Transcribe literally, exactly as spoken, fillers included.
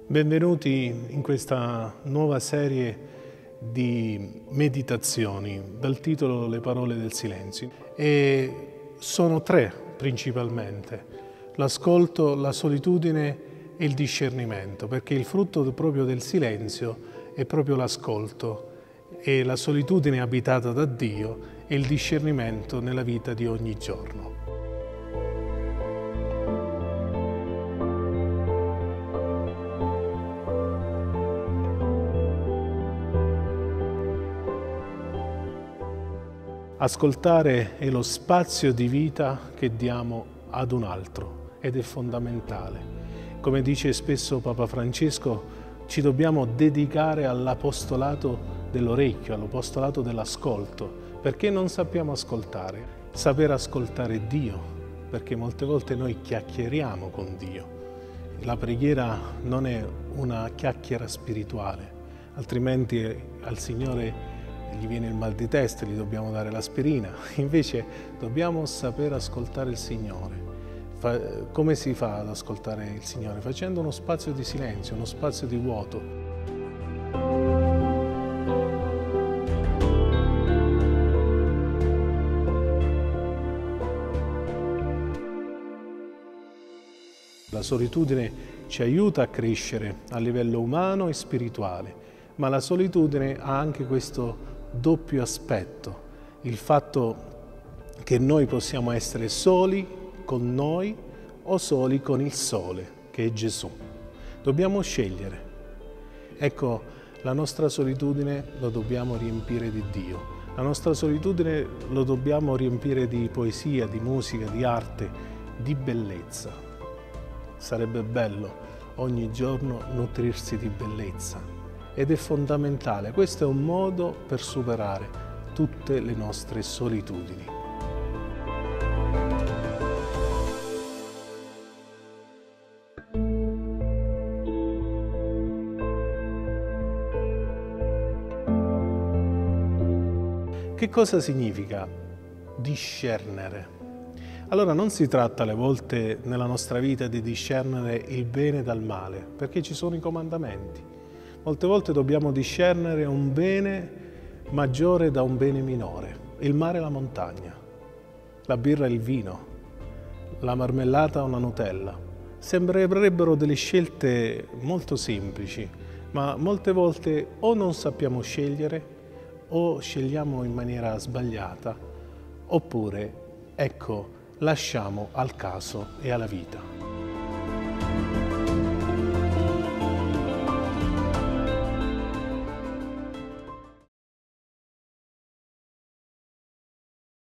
Benvenuti in questa nuova serie di meditazioni dal titolo Le parole del silenzio. E sono tre principalmente: l'ascolto, la solitudine e il discernimento, perché il frutto proprio del silenzio è proprio l'ascolto e la solitudine abitata da Dio e il discernimento nella vita di ogni giorno. Ascoltare è lo spazio di vita che diamo ad un altro ed è fondamentale. Come dice spesso Papa Francesco, ci dobbiamo dedicare all'apostolato dell'orecchio, all'apostolato dell'ascolto, perché non sappiamo ascoltare. Saper ascoltare Dio, perché molte volte noi chiacchieriamo con Dio. La preghiera non è una chiacchiera spirituale, altrimenti al Signore gli viene il mal di testa, gli dobbiamo dare l'aspirina. Invece dobbiamo saper ascoltare il Signore. Fa, come si fa ad ascoltare il Signore? Facendo uno spazio di silenzio, uno spazio di vuoto. La solitudine ci aiuta a crescere a livello umano e spirituale, ma la solitudine ha anche questo doppio aspetto, il fatto che noi possiamo essere soli con noi o soli con il Sole, che è Gesù. Dobbiamo scegliere. Ecco, la nostra solitudine lo dobbiamo riempire di Dio, la nostra solitudine lo dobbiamo riempire di poesia, di musica, di arte, di bellezza. Sarebbe bello ogni giorno nutrirsi di bellezza. Ed è fondamentale, questo è un modo per superare tutte le nostre solitudini. Che cosa significa discernere? Allora non si tratta alle volte nella nostra vita di discernere il bene dal male, perché ci sono i comandamenti. Molte volte dobbiamo discernere un bene maggiore da un bene minore, il mare e la montagna, la birra e il vino, la marmellata o la Nutella. Sembrerebbero delle scelte molto semplici, ma molte volte o non sappiamo scegliere o scegliamo in maniera sbagliata, oppure, ecco, lasciamo al caso e alla vita.